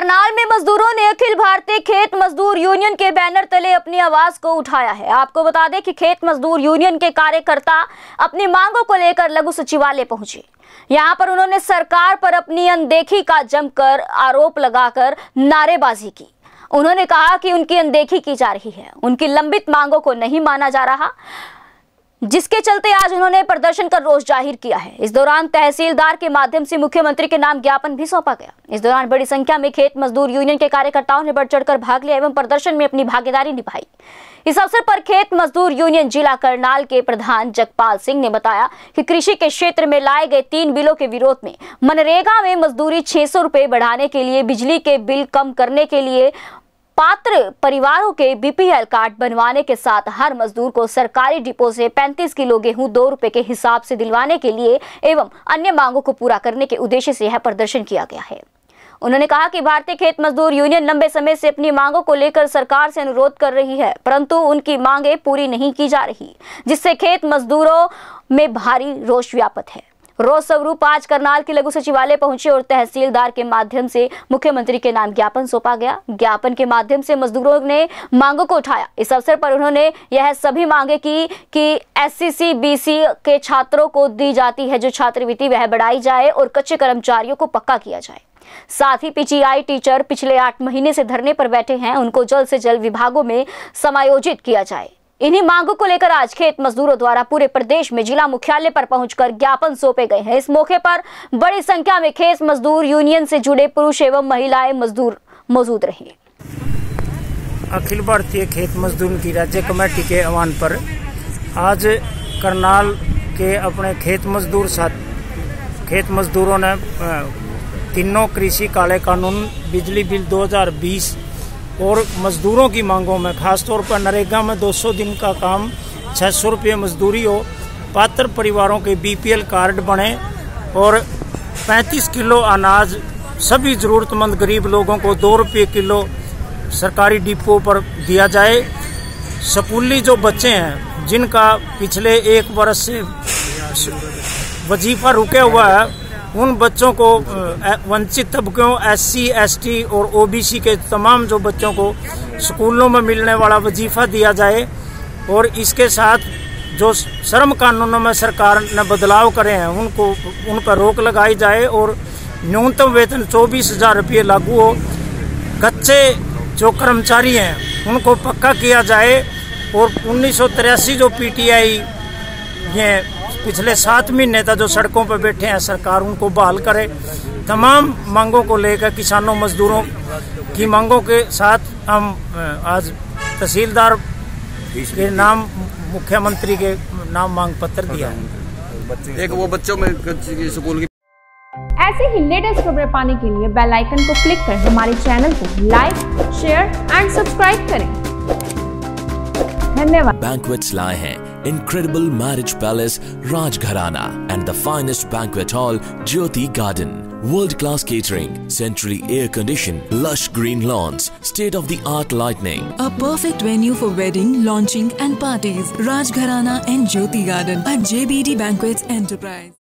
करनाल में मजदूरों ने अखिल भारतीय खेत मजदूर यूनियन के बैनर तले अपनी आवाज को उठाया है। आपको बता दें कि खेत मजदूर यूनियन के कार्यकर्ता अपनी मांगों को लेकर लघु सचिवालय पहुंचे। यहां पर उन्होंने सरकार पर अपनी अनदेखी का जमकर आरोप लगाकर नारेबाजी की। उन्होंने कहा कि उनकी अनदेखी की जा रही है, उनकी लंबित मांगों को नहीं माना जा रहा, जिसके चलते आज उन्होंने प्रदर्शन कर रोष जाहिर किया है। इस दौरान तहसीलदार के माध्यम से मुख्यमंत्री के नाम ज्ञापन भी सौंपा गया। इस दौरान बड़ी संख्या में खेत मजदूर यूनियन के कार्यकर्ताओं ने बढ़ चढ़कर भाग लिया एवं प्रदर्शन में अपनी भागीदारी निभाई। इस अवसर पर खेत मजदूर यूनियन जिला करनाल के प्रधान जगपाल सिंह ने बताया कि कृषि के क्षेत्र में लाए गए 3 बिलों के विरोध में मनरेगा में मजदूरी 600 रुपए बढ़ाने के लिए, बिजली के बिल कम करने के लिए, पात्र परिवारों के बीपीएल कार्ड बनवाने के साथ हर मजदूर को सरकारी डिपो से 35 किलो गेहूं 2 रुपए के हिसाब से दिलवाने के लिए एवं अन्य मांगों को पूरा करने के उद्देश्य से यह प्रदर्शन किया गया है। उन्होंने कहा कि भारतीय खेत मजदूर यूनियन लंबे समय से अपनी मांगों को लेकर सरकार से अनुरोध कर रही है, परंतु उनकी मांगें पूरी नहीं की जा रही, जिससे खेत मजदूरों में भारी रोष व्याप्त है। रोज स्वरूप आज करनाल के लघु सचिवालय पहुंचे और तहसीलदार के माध्यम से मुख्यमंत्री के नाम ज्ञापन सौंपा गया। ज्ञापन के माध्यम से मजदूरों ने मांगों को उठाया। इस अवसर पर उन्होंने यह सभी मांगे की कि एससी बीसी के छात्रों को दी जाती है जो छात्रवृत्ति वह बढ़ाई जाए और कच्चे कर्मचारियों को पक्का किया जाए। साथ ही पीजीआई टीचर पिछले 8 महीने से धरने पर बैठे हैं, उनको जल्द से जल्द विभागों में समायोजित किया जाए। इन्हीं मांगों को लेकर आज खेत मजदूरों द्वारा पूरे प्रदेश में जिला मुख्यालय पर पहुंचकर ज्ञापन सौंपे गए हैं। इस मौके पर बड़ी संख्या में खेत मजदूर यूनियन से जुड़े पुरुष एवं महिलाएं मजदूर मौजूद रहे। अखिल भारतीय खेत मजदूर की राज्य कमेटी के आह्वान पर आज करनाल के अपने खेत मजदूरों ने तीनों कृषि काले कानून, बिजली बिल 2020 और मजदूरों की मांगों में खासतौर पर नरेगा में 200 दिन का काम, 600 रुपये मजदूरी हो, पात्र परिवारों के बीपीएल कार्ड बने और 35 किलो अनाज सभी जरूरतमंद गरीब लोगों को 2 रुपये किलो सरकारी डिपो पर दिया जाए। स्कूली जो बच्चे हैं जिनका पिछले 1 वर्ष से वजीफा रुका हुआ है, उन बच्चों को वंचित तबकों, एससी एसटी और ओबीसी के तमाम जो बच्चों को स्कूलों में मिलने वाला वजीफा दिया जाए और इसके साथ जो श्रम कानूनों में सरकार ने बदलाव करे हैं उन पर रोक लगाई जाए और न्यूनतम वेतन 24,000 रुपये लागू हो। कच्चे जो कर्मचारी हैं उनको पक्का किया जाए और 1983 जो पीटीआई ये पिछले 7 महीने तक जो सड़कों पर बैठे हैं सरकार उनको बहाल करे। तमाम मांगों को लेकर किसानों मजदूरों की मांगों के साथ हम आज तहसीलदार के नाम मुख्यमंत्री के नाम मांग पत्र दिया है। एक वो बच्चों में स्कूल की ऐसे ही लेटेस्ट खबरें पाने के लिए बेल आइकन को क्लिक कर हमारे चैनल को लाइक, शेयर एंड सब्सक्राइब करें। धन्यवाद। Banquets lie हैं incredible marriage palace Rajgharana and the finest banquet hall Jyoti Garden. World-class catering, centrally air-conditioned, lush green lawns, state-of-the-art lighting. A perfect venue for wedding, launching and parties. Rajgharana and Jyoti Garden at JBD Banquets Enterprise.